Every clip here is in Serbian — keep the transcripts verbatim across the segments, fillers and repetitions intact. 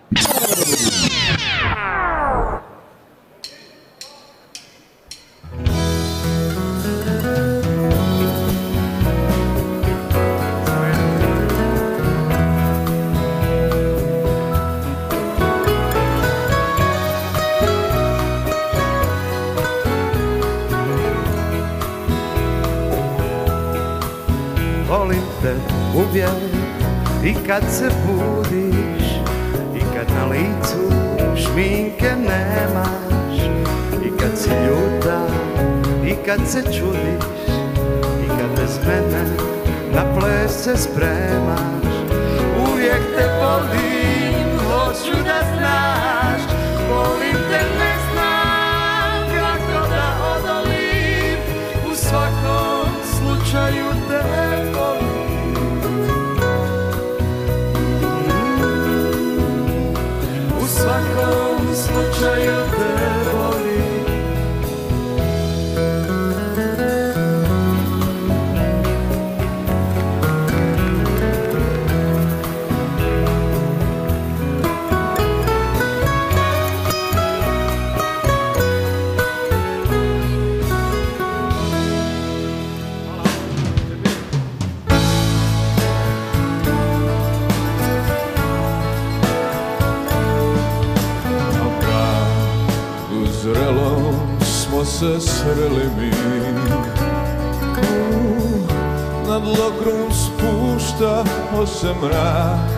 Volim te uvijek i kad se budiš i kad na licu šminke nemaš i kad si ljuta i kad se čudiš i kad bez mene na ples se spremaš. Uvijek te volim, hoću da znaš, volim te, ne znam kako da odolim, u svakom slučaju te volim. U svakom slučaju te volim. Se sreli mi, nad Lokrum spuštao se mrak,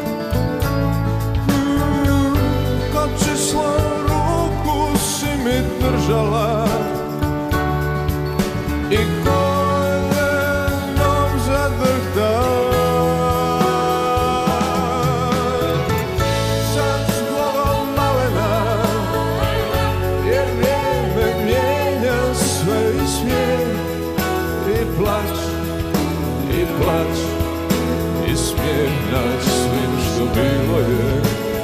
kad čisla ruku si mi držala i koljenom zadrhta. Plać i smijeh nad svim što bilo je.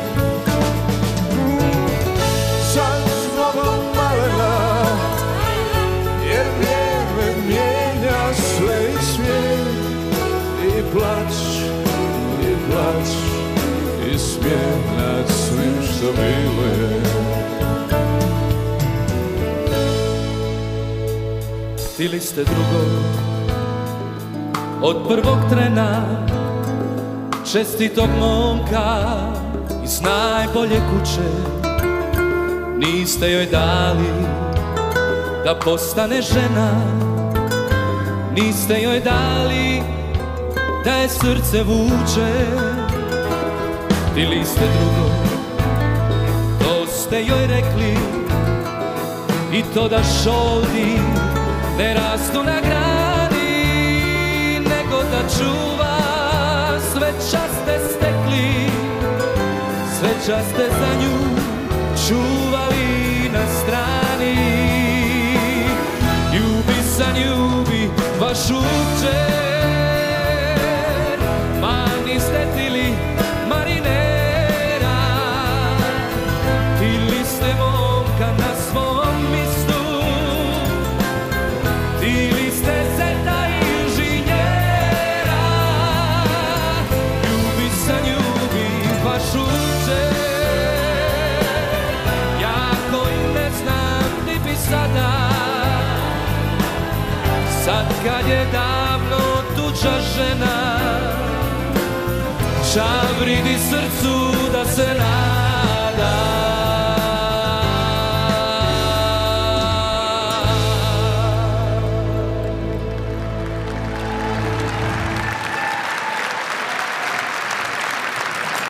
Sad zlobom malena, jer vrijeme mijenja sve i smijeh. I plać, i plać i smijeh nad svim što bilo je. Htili ste drugo od prvog trena, čestitog momka iz najbolje kuće. Niste joj dali da postane žena, niste joj dali da je srce vuče. Htili ste drugo, to ste joj rekli, i to da šoldi ne rastu na grani, nego da čuva sve časte stekli, sve časte za nju čuvali na strani. Ljubi san ljubi vašu čer, ma niste tili marinera, tili ste momka na svom mistu, tili ste zeta inženjera. Ljubi san ljubi vašu čer, ja koji ne znam ni bi sada, sad kad je davno tuđa žena, čavridi srcu da se